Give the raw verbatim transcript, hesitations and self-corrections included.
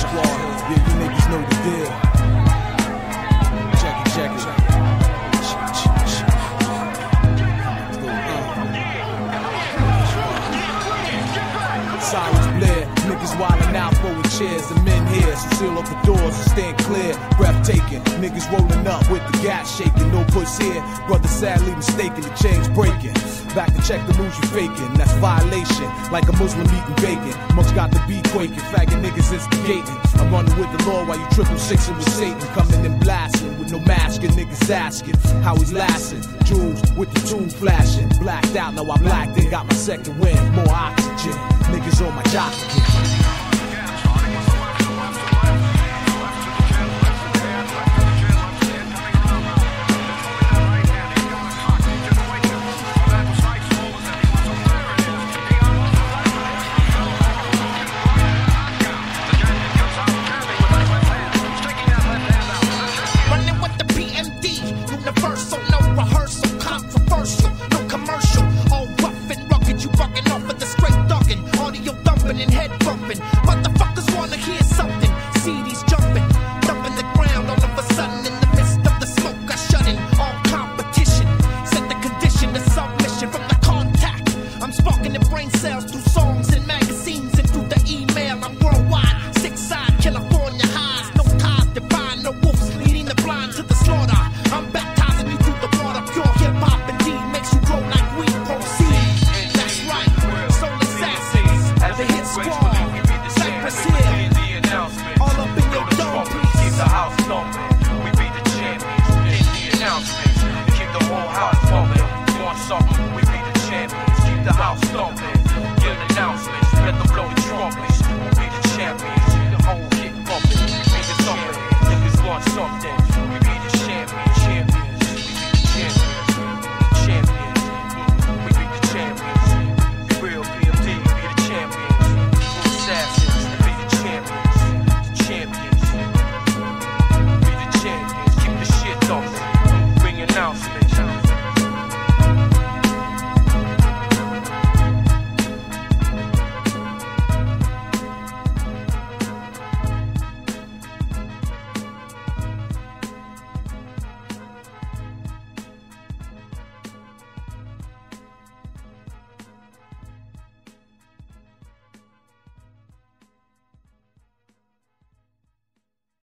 squad. Yeah, you niggas know the deal. Check it, check it. Cyrus Blair, niggas wildin' out, throwing chairs, the men here, so seal up the doors and stand clear. Breathtaking, niggas rolling up with the gas shaking, no puss here. Brother sadly mistaken, the chains breaking. Back to check the moves you faking, that's violation. Like a Muslim eating bacon, monks got the beat quaking, faggot niggas instigating. I'm running with the law while you triple sixing with Satan, coming and blasting with no mask and niggas asking how he's lasting. Jewels with the tune flashing, blacked out, now I blacked in, got my second wind, more oxygen. Niggas on my jock again.